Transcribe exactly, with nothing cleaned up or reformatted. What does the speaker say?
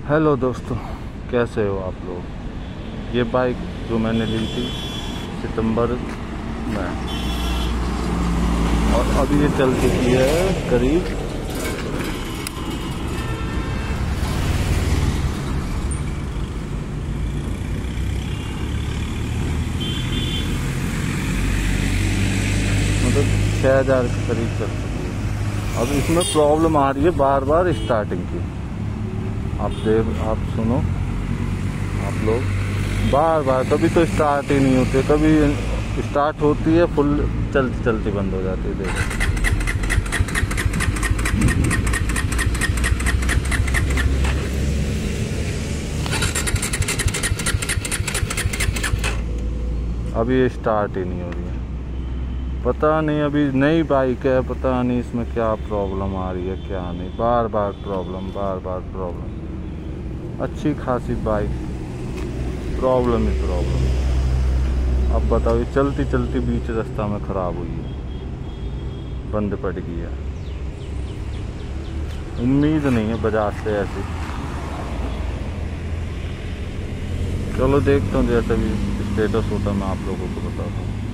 Hello दोस्तों, कैसे हो आप लोग। ये बाइक जो मैंने ली थी सितंबर में और अभी ये चल चुकी है करीब मतलब छः हज़ार के करीब चल चुकी है। अब इसमें प्रॉब्लम आ रही है बार बार स्टार्टिंग की। आप देख आप सुनो, आप लोग बार बार कभी तो स्टार्ट ही नहीं होती, कभी स्टार्ट होती है फुल चलती चलती बंद हो जाती है। देखो अभी ये स्टार्ट ही नहीं हो रही है। पता नहीं, अभी नई बाइक है, पता नहीं इसमें क्या प्रॉब्लम आ रही है क्या नहीं। बार बार प्रॉब्लम बार बार प्रॉब्लम। अच्छी खासी बाइक, प्रॉब्लम ही प्रॉब्लम। अब बताओ, ये चलती चलती बीच रास्ता में ख़राब हुई है, बंद पड़ गई है। उम्मीद नहीं है बजाज से ऐसी। चलो देखता हूँ, जैसा भी स्टेटस होता मैं आप लोगों को बताता हूँ।